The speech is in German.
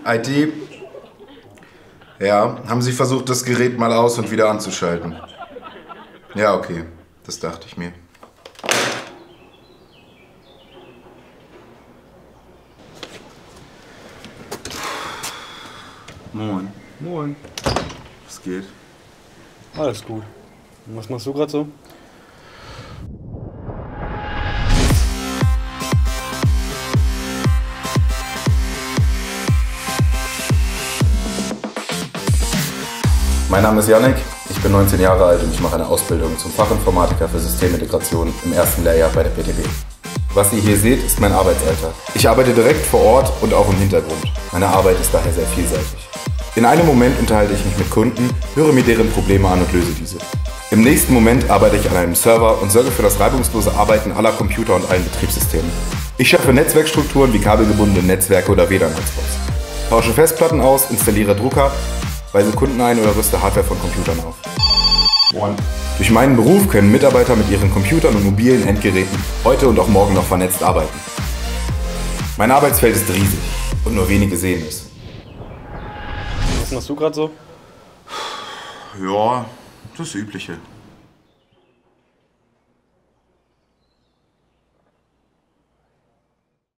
IT? Ja, haben Sie versucht, das Gerät mal aus- und wieder anzuschalten? Ja, okay. Das dachte ich mir. Moin. Moin. Was geht? Alles gut. Und was machst du gerade so? Mein Name ist Yannick, ich bin 19 Jahre alt und ich mache eine Ausbildung zum Fachinformatiker für Systemintegration im ersten Lehrjahr bei der PTB. Was ihr hier seht, ist mein Arbeitsalltag. Ich arbeite direkt vor Ort und auch im Hintergrund. Meine Arbeit ist daher sehr vielseitig. In einem Moment unterhalte ich mich mit Kunden, höre mir deren Probleme an und löse diese. Im nächsten Moment arbeite ich an einem Server und sorge für das reibungslose Arbeiten aller Computer und allen Betriebssystemen. Ich schaffe Netzwerkstrukturen wie kabelgebundene Netzwerke oder WLAN-Hotspots. Tausche Festplatten aus, installiere Drucker, weise Kunden ein oder rüste Hardware von Computern auf. Durch meinen Beruf können Mitarbeiter mit ihren Computern und mobilen Endgeräten heute und auch morgen noch vernetzt arbeiten. Mein Arbeitsfeld ist riesig und nur wenige sehen es. Was machst du gerade so? Ja, das Übliche.